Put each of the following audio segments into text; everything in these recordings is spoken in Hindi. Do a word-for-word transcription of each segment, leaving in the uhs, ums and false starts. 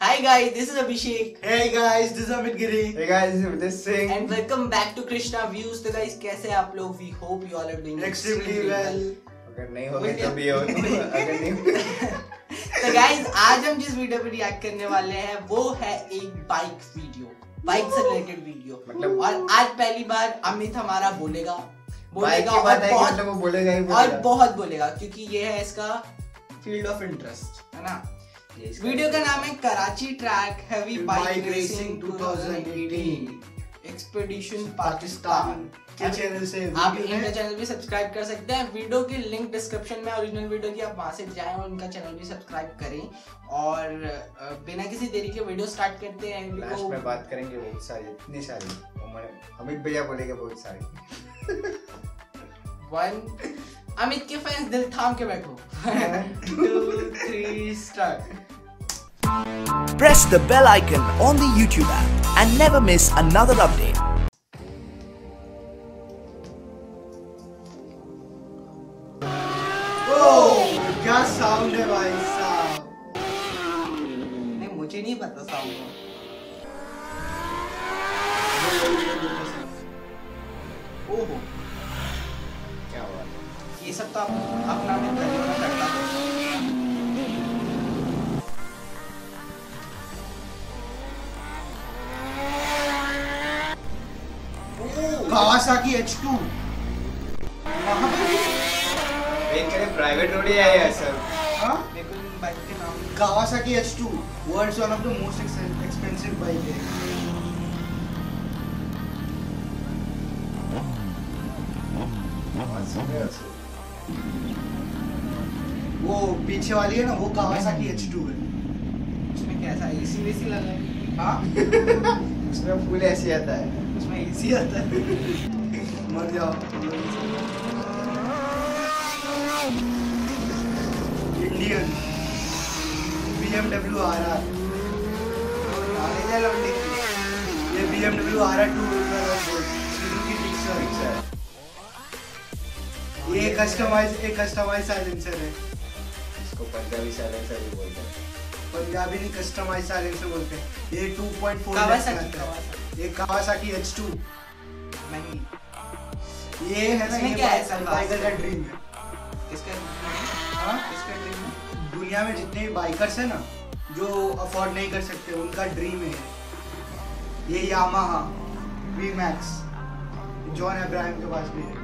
Hi guys, this is Abhishek. Hey guys, this is Amit Giri. Hey guys, this is Vidit Singh. And welcome back to Krishna Views. तो guys कैसे हैं आप लोग? We hope you all are doing extremely well. अगर नहीं होगे तो भी हो, अगर नहीं तो guys आज हम जिस वीडियो पे रिएक्ट करने वाले हैं वो है एक बाइक वीडियो, बाइक से रिलेटेड वीडियो. मतलब और आज पहली बार अमित हमारा बोलेगा बोलेगा और बहुत मतलब वो बोलेगा ही और बहुत बोलेगा क्योंकि ये है इसका फील्ड ऑफ इंटरेस्ट, है ना. वीडियो का नाम है Karachi track heavy bike racing twenty eighteen expedition Pakistan के चैनल से आप इनका चैनल भी सब्सक्राइब कर सकते हैं. वीडियो की लिंक डिस्क्रिप्शन में ओरिजिनल वीडियो की, आप वहां से जाएं और उनका चैनल भी सब्सक्राइब करें. और बिना किसी देरी के वीडियो स्टार्ट करते हैं. लास्ट में बात करेंगे बहुत सारी, इतनी सारी अमित भैया बोलेंगे बहुत सारी. वन अमित के फैंस दिल थाम के बैठो. Two three start. Press the bell icon on the YouTube app and never miss another update. क्या साउंड है भाई साहब. नहीं मुझे नहीं पता साउंड. ओहो क्या हुआ? ये सब तो आप अपना में तरीका करता है. Kawasaki H two. वेट करें, प्राइवेट रोड ही है यार सर. हां, देखो इन बाइक के नाम. Kawasaki H two world's one of the most expensive bike है. वो पीछे वाली है ना, वो कावासाकी एच टू है. उसमें कैसा एसी वेसी लगा है? हाँ, उसमें फुल ऐसे आता है. उसमें एसी आता है. मर जाओ. Indian B M W R R. ये B M W R R to Suzuki Gixxer. ये कस्टमाइज एक कस्टमाइज साइलेंसर है. इसको पंजाबी साइलेंसर भी बोलते हैं. पंजाबी नहीं, कस्टमाइज साइलेंसर बोलते हैं. ये टू पॉइंट फोर कावासाकी ये कावासाकी एच टू. नहीं ये है ना, इसमें ये क्या है? बाइकर का ड्रीम है. किसका हाँ, किसका ड्रीम है? दुनिया में जितने भी बाइकर्स हैं ना जो अफोर्ड नहीं कर सकते, उनका ड्रीम है ये. Yamaha V Max John Abraham के पास भी है.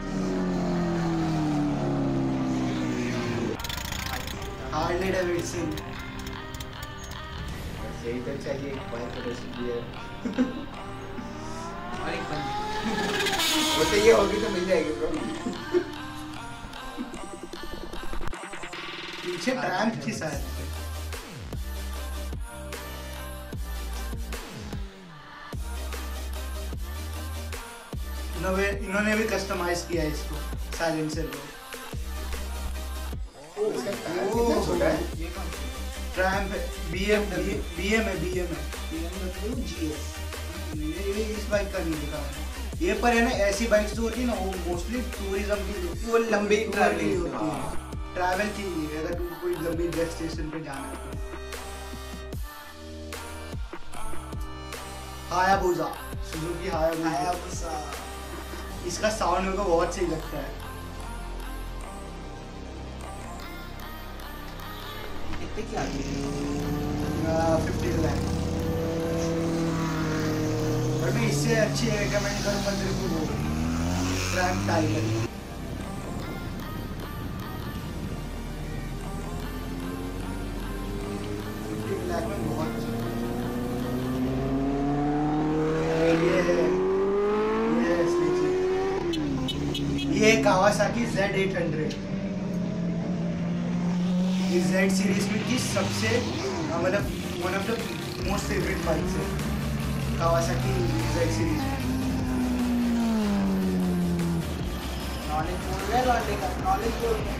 Harley Davidson. बस यही तो चाहिए, एक बाइक रेसिंग है. और एक बंदी. वो तो ये होगी तो मिल जाएगी ब्रो. पीछे ट्रैम्प थी शायद. इन्होंने इन्होंने भी कस्टमाइज किया है इसको साइलेंसर को. इसका टायर कितना छोटा है. ये कौन सी? ट्रैम्प बीएम बीएम है बीएम है बीएमडब्ल्यू जीएस. ये इस बाइक का नहीं दिखा है. ये पर है ना, ऐसी बाइक्स जो होती है ना वो मोस्टली टूरिज्म की होती है. वो लंबी ट्रैवलिंग ट्रैवलिंग होती है. ट्रैवल की अगर तुम कोई लंबी डेस्टिनेशन पे जाना है तो. Hayabusa, Suzuki Hayabusa. हायाबुसा. इसका साउंड मेरे को बहुत सही लगता है. कितने की आती है? फिफ्टी लाख. और मैं इससे अच्छी रेकमेंड करूँगा तेरे को वो ट्रैम्प टाइगर. फिफ्टी लाख में बहुत. ये ये ये कावासाकी जेड एट हंड्रेड. इस जेड सीरीज में की सबसे मतलब one of the most favourite bikes है कावासाकी जेड सीरीज. नॉलेज बोल रहे लौटे का नॉलेज बोल रहे.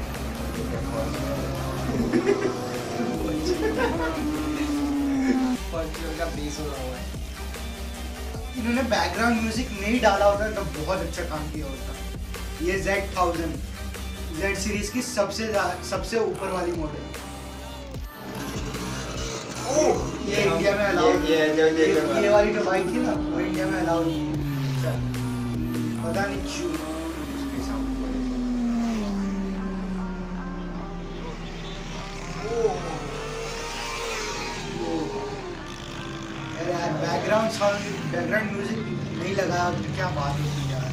फॉर्च्यूनर का बेस हो रहा हुआ है. इन्होंने बैकग्राउंड म्यूजिक नहीं डाला होता तो बहुत अच्छा काम किया होता. ये जेड थाउजेंड जेड सीरीज की सबसे सबसे ऊपर वाली मॉडल. ये इंडिया में अलाउड ये ये जो ये, ये ये वाली जो बाइक थी ना वो इंडिया में अलाउड नहीं है। पता नहीं क्यों। यार बैकग्राउंड साउंड बैकग्राउंड म्यूजिक नहीं लगा तो क्या बात होती यार।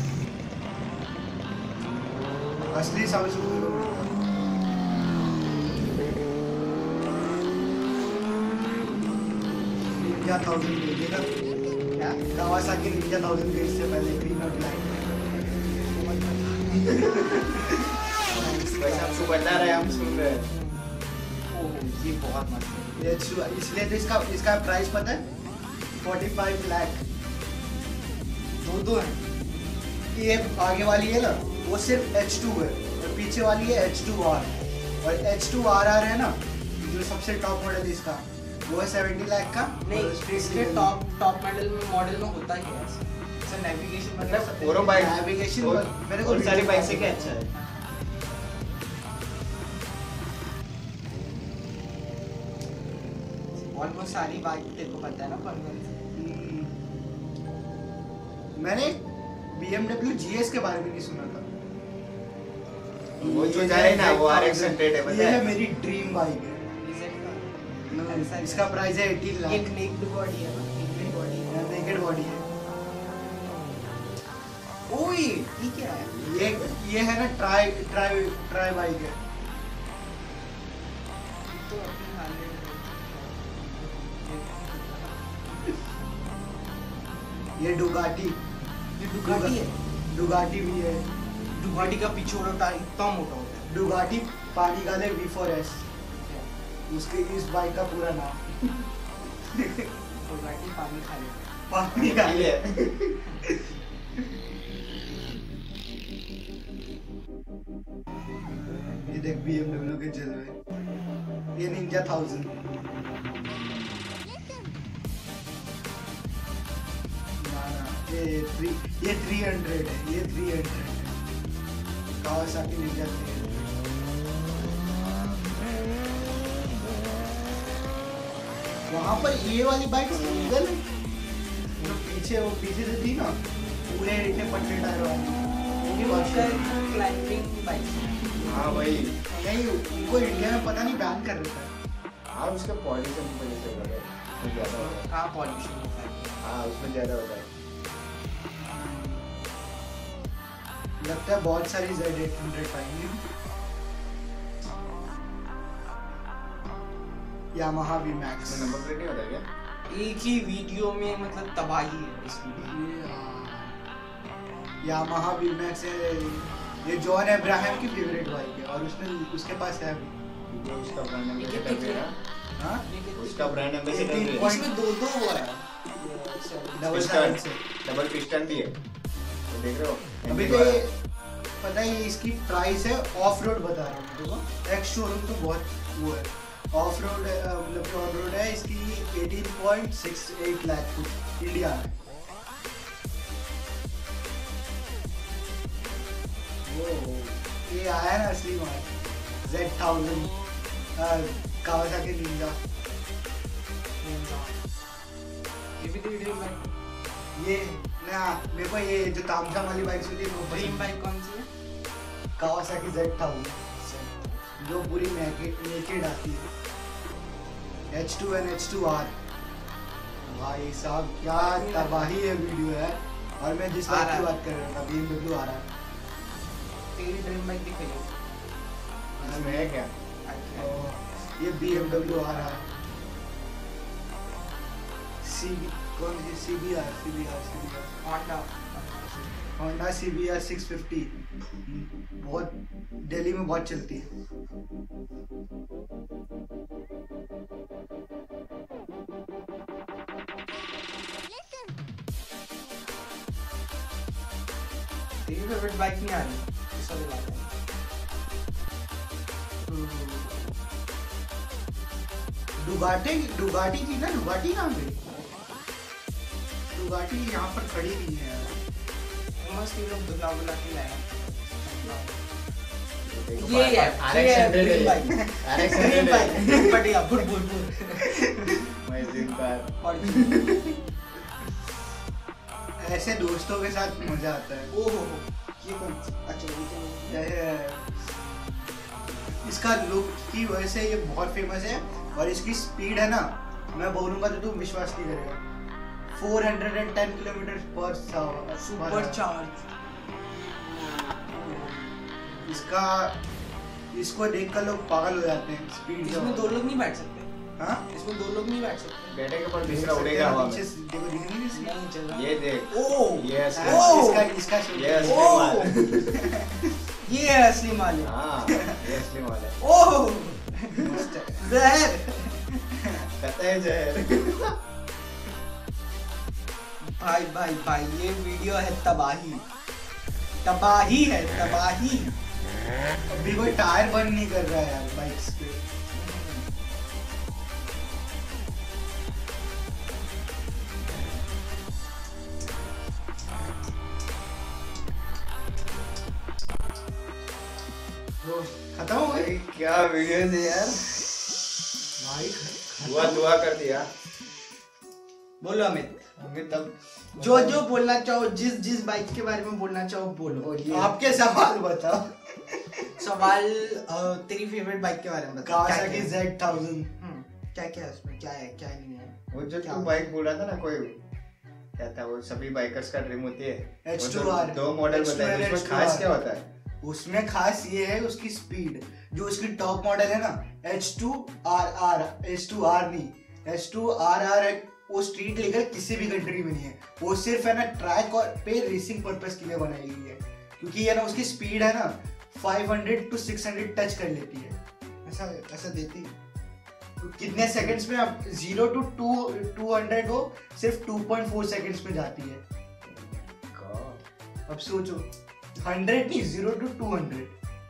असली साउंड सुन लो। निंजा थाउजेंड भेजेगा क्या? कावासाकी निंजा थाउजेंड के इससे पहले ग्रीन और ब्लैक। वैसे आपको बता रहे हैं, हम सुन रहे हैं। ये बहुत मस्त है। ये छु- इसलिए तो इसका इसका प्राइस पता है पैंतालीस लाख। दो दो है। ये आगे वाली है ना वो सिर्फ एच टू है और पीछे वाली है एच टू आर और एच टू आर आर है ना जो सबसे टॉप मॉडल इसका वो है सत्तर लाख का। नहीं इसके टॉप टॉप मॉडल में मॉडल में होता ही है ऐसा नेविगेशन मतलब फोरो बाइक नेविगेशन और- मेरे को और सारी बाइक से क्या अच्छा है? ऑलमोस्ट सारी बाइक तेरे को पता है ना कौन-कौन सी। मैंने B M W G S के बारे में नहीं सुना था। वो जो जा रही है ना वो R X हंड्रेड है, पता ये है? है मेरी ड्रीम बाइक है। Reset का। ऐसा है। इसका प्राइस है अठारह लाख। एक नेक्ड बॉडी है ना, नेक्ड बॉडी है। नेकेड बॉडी है। ओए ये क्या है? ये ये है ना ट्राई ट्राई ट्राई बाइक है। तो अपनी हालत ये डुगाटी ये डुगाटी है। डुगाटी भी है। डुगाटी का पिछोड़ा टायर इतना मोटा होता है। डुगाटी पानी गाले V फोर S उसके इस बाइक का पूरा नाम। डुगाटी पानी खा लेता है। पानी गाले ये देख B M W के जलवे। ये निंजा थाउजेंड। ना ना ये थ्री ये थ्री हंड्रेड है। ये थ्री हंड्रेड है। Kawasaki Ninja three hundred. वहाँ पर ये वाली बाइक सिंगल है जो पीछे वो पीछे से थी ना पूरे इतने पट्टे टायर वाली। ये उसका क्लाइंबिंग बाइक है। हाँ वही। नहीं उनको इंडिया में पता नहीं बैन कर रखा है। हाँ उसका पॉल्यूशन की वजह से हो रहा है, कुछ ज्यादा होता है। कहाँ पॉल्यूशन होता है? हाँ उसमें ज्यादा होता है। लगता है बहुत सारी Z एट हंड्रेड पाएंगे। Yamaha V Max। इसमें नंबर प्लेट नहीं होता क्या? एक ही वीडियो में मतलब तबाही है इस वीडियो ये यामाहा V Max है। ये जॉन अब्राहम की फेवरेट बाइक है और उसने उसके पास है अभी। क्योंकि उसका ब्रांड ये एम्बेसडर कितने भी है ना। हाँ में। उसका ब्रांड एम्बेसडर भी है। Point- इसमें दो दो वो है। डबल पिस्टन साइड से। डबल पिस्टन भी है, तो देख रहे हो? अभी तो ये पता है ये इसकी प्राइस है ऑफ रोड बता रहा हूँ देखो। एक्स शोरूम तो बहुत वो है ऑफ रोड मतलब ऑन रोड है इसकी अठारह point six eight lakh India में। वो ये आया ना असली माल Z थाउजेंड कावासाकी निंजा। ये भी तेरी ड्रीम बाइक। ये ना मेरे को ये जो तामझाम वाली बाइक होती है वो ड्रीम पसंद है। बाइक कौन सी है? कावासाकी Z थाउजेंड जो पूरी नेकेड नेकेड आती है। H two and H two R. भाई साहब क्या तबाही है वीडियो है। और मैं जिस आ बाइक रहा की है। बात कर रहा था B M W आ रहा है। तेरी ड्रीम बाइक दिखाइए। इसमें है क्या? और ये B M W आ रहा है। C B कौन सी C B R C B R C B R Honda. Honda C B R six fifty बहुत दिल्ली में बहुत चलती है। तेरी फेवरेट बाइक नहीं आ रही इसका दिला दे। डुगाटी डुगाटी थी ना डुगाटी नाम पे डुगाटी यहाँ पर खड़ी नहीं है। मस्त ये लोग दुला बुला के लाया। ये है आरएक्स हंड्रेड है bike RX dream hundred bike बढ़िया बुर बुर बुर माय ड्रीम कार। ऐसे दोस्तों के साथ मजा आता है। ओहो ये कौन अच्छा ये इसका लुक की वजह से ये बहुत फेमस है और इसकी स्पीड है ना, मैं बोलूंगा तो तुम विश्वास नहीं करेगा, फोर हंड्रेड टेन किलोमीटर पर सुपर चार्ज। इसका इसको देखकर लोग पागल हो जाते हैं स्पीड। इसमें दो लोग नहीं बैठ सकते। हाँ इसमें दो लोग नहीं बैठ सकते। बैठेगा पर दूसरा उड़ेगा हवा में। देखो दिख नहीं इसकी? नहीं चल रहा। ये देख ओह ये असली हाँ, इसका इसका ये असली ओह। माल है। ये है असली माल है। हाँ ये असली माल है। ओह जहर। कतई जहर। भाई भाई भाई ये वीडियो है तबाही तबाही है तबाही। अभी कोई टायर बंद नहीं कर रहा है यार बाइक्स पे। वो खत्म हो गई भाई क्या वीडियो है यार। भाई दुआ दुआ कर दिया। बोलो अमित, हमें तब जो जो बोलना चाहो, जिस जिस बाइक के बारे में बोलना चाहो बोलो। आपके सवाल बताओ। सवाल अ, तेरी फेवरेट बाइक के बारे में बता। Kawasaki Z thousand. क्या क्या है उसमें, क्या है क्या नहीं है। वो जो क्या? तू बाइक बोल रहा था ना, कोई क्या था वो, सभी बाइकर्स का ड्रीम होती है एच वो टू जो आर। दो मॉडल बताए, एच टू उसमें खास आर। क्या होता है? उसमें खास ये है उसकी स्पीड। जो उसकी टॉप मॉडल है ना H two R R, H two R नहीं, एच टू आर आर है, वो स्ट्रीट लीगल किसी भी कंट्री में नहीं है। वो सिर्फ है ना ट्रैक और पे रेसिंग पर्पस के लिए बनाई गई है, क्योंकि ये ना उसकी स्पीड है ना five hundred to six hundred touch कर लेती है। ऐसा ऐसा देती है। तो कितने सेकंड्स में अब zero to to two hundred हो सिर्फ टू पॉइंट फोर सेकंड्स में जाती है। अब सोचो, हंड्रेड नहीं, जीरो टू टू हंड्रेड।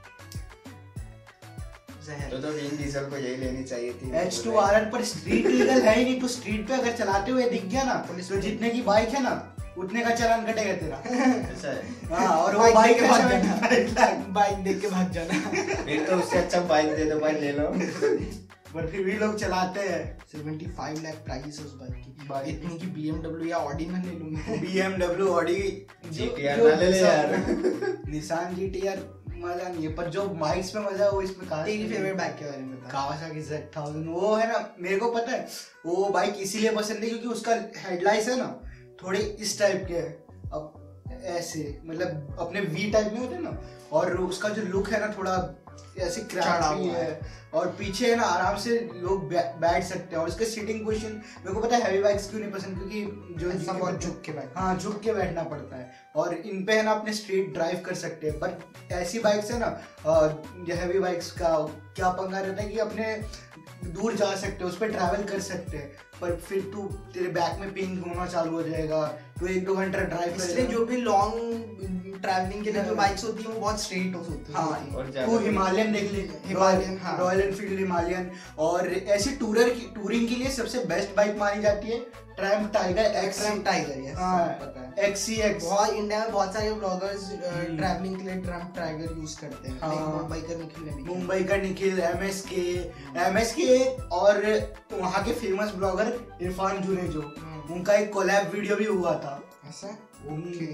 तो तो विन डीजल को यही लेनी चाहिए थी। एच टू आर आर पर स्ट्रीट लीगल है ही नहीं, तो स्ट्रीट पे अगर चलाते हुए दिख गया ना तो जितने की बाइक है ना उतने का चालान कटेगा तेरा। ऐसा है। हाँ, और वो बाइक बाइक देख के भाग जाना। जाना। बाइक देख के भाग जाना। फिर तो उससे अच्छा बाइक दे दो भाई, ले लो। पर फिर भी लोग चलाते हैं। पचहत्तर लाख प्राइस है उस बाइक की। बाइक। इतनी की B M W या Audi ना ले लूं मैं। B M W, Audi, G T R ना ले ले यार। निसान जी टी आर मजा नहीं है, पर जो बाइक्स में मजा है वो इसमें कहाँ। तेरी फेवरेट बाइक के बारे में बता। कावासाकी ज़ेड थाउज़ेंड, वो है ना, मेरे को पता है वो बाइक इसीलिए पसंद है क्योंकि उसका हेडलाइट्स है ना थोड़े इस टाइप के है, अब ऐसे मतलब अपने वी टाइप में होते हैं ना, और उसका जो लुक है ना थोड़ा ऐसे चढ़ा क्रैपी हुआ है, और पीछे है ना आराम से लोग बै, बैठ सकते हैं। और इसका सीटिंग पोजीशन मेरे को पता है हैवी बाइक्स क्यों नहीं पसंद, क्योंकि जो ऐसा जिनके बहुत बैठ- झुक के बैठ। हाँ झुक के बैठना पड़ता है, और इन पे है ना अपने स्ट्रीट ड्राइव कर सकते हैं। पर ऐसी बाइक्स है ना जो हैवी बाइक्स का क्या पंगा रहता है कि अपने दूर जा सकते हो, उस पर ट्रैवल कर सकते हैं, पर फिर तू तेरे बैक में पिंग होना चालू हो जाएगा, तो एक दो घंटा ड्राइव इसलिए जो भी लॉन्ग ट्रैवलिंग के लिए जो बाइक्स होती है वो बहुत स्ट्रेट होती है। हाँ, और ज्यादा तू हिमालयन देख ले, हिमालयन, हाँ। Royal Enfield Himalayan. और ऐसी टूरर की टूरिंग के लिए सबसे बेस्ट बाइक मानी जाती है Triumph Tiger X Triumph Tiger, yes, हाँ, पता है। X C X. बहुत इंडिया में बहुत सारे ब्लॉगर्स ट्रैवलिंग के लिए ट्रैम्प टाइगर यूज करते हैं। हाँ। लाइक मुंबई का निखिल ने भी किया। मुंबई का Nikhil, M S K M S K और वहाँ के फेमस ब्लॉगर इरफान जुनेजो, हम्म। उनका एक कोलैब वीडियो भी हुआ था। ऐसा ओके।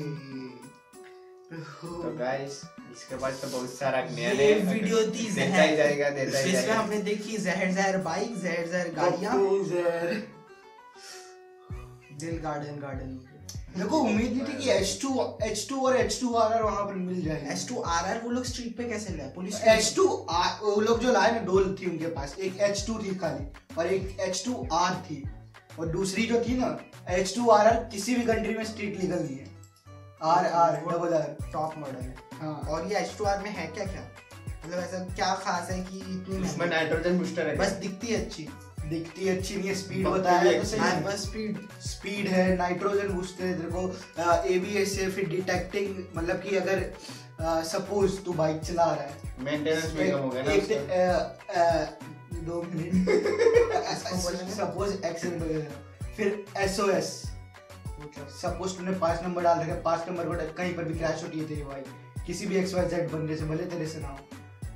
तो गाइस इसके बाद तो बहुत सारा नया ये वीडियो थी देता जहर, ही जाएगा देता ही जिसमें जाएगा। हमने देखी जहर जहर बाइक, जहर जहर गाड़ियाँ, दिल गार्डन गार्डन। मेरे को उम्मीद नहीं थी कि एच टू एच टू और एच टू आर आर वहाँ पर मिल जाएगा। एच टू आर आर वो लोग स्ट्रीट पे कैसे लाए? पुलिस एच टू वो लोग जो लाए ना, दो थी उनके पास, एक एच टू थी खाली और एक एच टू आर थी, और दूसरी जो थी ना एच टू आर आर किसी भी कंट्री में स्ट्रीट लीगल नहीं है। R R double R top model है। हाँ। और ये एच टू आर में है क्या क्या, मतलब ऐसा क्या खास है कि इतनी उसमें महंगी? नाइट्रोजन बूस्टर है। बस दिखती है अच्छी। दिखती अच्छी नहीं है, स्पीड बम्पर बताया भी है तो अच्छी सही हाँ, है। बस स्पीड। स्पीड है, नाइट्रोजन बूस्टर है, तेरे को एबीएस है, फिर डिटेक्टिंग, मतलब कि अगर सपोज तू बाइक चला रहा है, मेंटेनेंस भी कम हो गया ना एक उसका। अ, अ, दो मिनट सपोज एक्शन, फिर एसओएस, सपोज तूने पांच नंबर डाल रखा है, पांच नंबर पर कहीं पर भी क्रैश होती है तेरी बाइक, किसी भी एक्स वाई जेड बंदे से, भले तेरे से ना हो,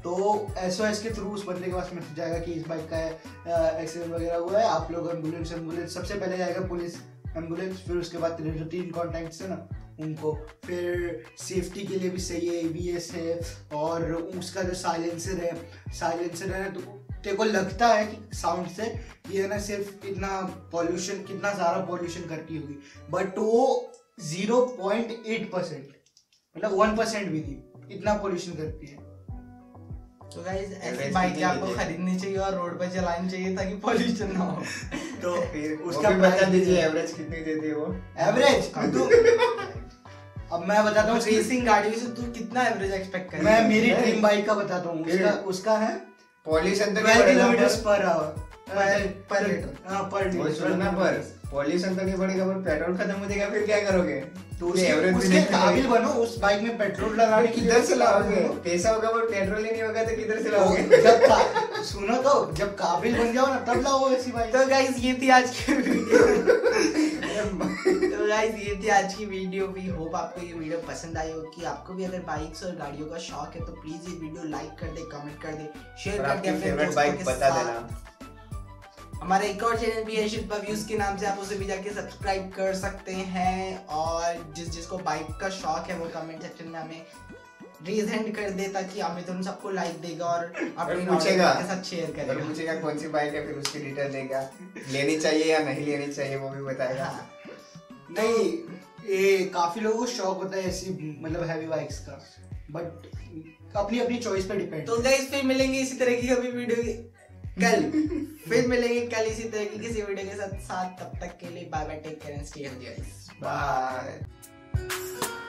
तो एसओएस के थ्रू उस बंदे के पास मैसेज जाएगा कि इस बाइक का एक्सीडेंट वगैरह हुआ है, आप लोग एम्बुलेंस एम्बुलेंस सबसे पहले जाएगा पुलिस एम्बुलेंस, फिर उसके बाद तेरे जो तीन कॉन्टैक्ट्स है ना उनको, फिर सेफ्टी के लिए भी सही है, एबीएस है, और उसका जो साइलेंसर है साइलेंसर है तो तेरे को लगता है कि साउंड से ये है ना सिर्फ इतना पॉल्यूशन, कितना ज़्यादा पॉल्यूशन करती होगी, बट वो ज़ीरो पॉइंट एट परसेंट मतलब वन परसेंट भी नहीं, इतना पॉल्यूशन करती है। तो गाइस ऐसी बाइक आपको खरीदनी चाहिए और रोड पर चलानी चाहिए ताकि पॉल्यूशन ना हो। तो फिर उसका बता दीजिए एवरेज कितनी देती है वो? एवरेज तो अब मैं बताता हूँ, रेसिंग गाड़ियों से तू कितना एवरेज एक्सपेक्ट कर? मैं मेरी ड्रीम बाइक का बताता हूँ, उसका उसका है पॉल्यूशन तो twelve kilometre per hour per litre. हाँ पर वो सुनना, पर पॉल्यूशन तो नहीं बढ़ेगा पर पेट्रोल खत्म हो जाएगा, फिर क्या करोगे? तो एवरेज उसके काबिल बनो उस बाइक में पेट्रोल लगाने की, किधर से लाओगे? पैसा होगा पर पेट्रोल ही नहीं होगा तो किधर से लाओगे? जब का, सुनो तो जब काबिल बन जाओ ना तब लाओ ऐसी बाइक। तो गाइस ये थी आज की वीडियो। तो गाइस ये थी आज की वीडियो भी, होप आपको ये वीडियो पसंद आई होगी। आपको भी अगर बाइक्स और गाड़ियों का शौक है तो प्लीज ये वीडियो लाइक कर दे, कमेंट कर दे, शेयर कर दे अपने दोस्तों के साथ। हमारा एक और चैनल भी है शिल्पा व्यूज के नाम से, आप उसे भी जाके सब्सक्राइब कर सकते हैं। और जिस जिसको बाइक का शौक है वो कमेंट सेक्शन में हमें रेज हैंड कर दे ताकि अमित उन सबको लाइक देगा और अपनी पूछेगा के साथ शेयर करेगा, पूछेगा कौन सी बाइक है, फिर उसकी डिटेल देगा, लेनी चाहिए या नहीं लेनी चाहिए वो भी बताएगा। हाँ। नहीं, ये काफी लोगों को शौक होता है ऐसी मतलब हैवी बाइक्स का, बट अपनी अपनी चॉइस पे डिपेंड। तो गाइस फिर मिलेंगे इसी तरह की कभी वीडियो कल फिर मिलेंगे कल इसी तरह की किसी वीडियो के साथ साथ तब तक के लिए bye bye, take care and stay healthy guys, bye.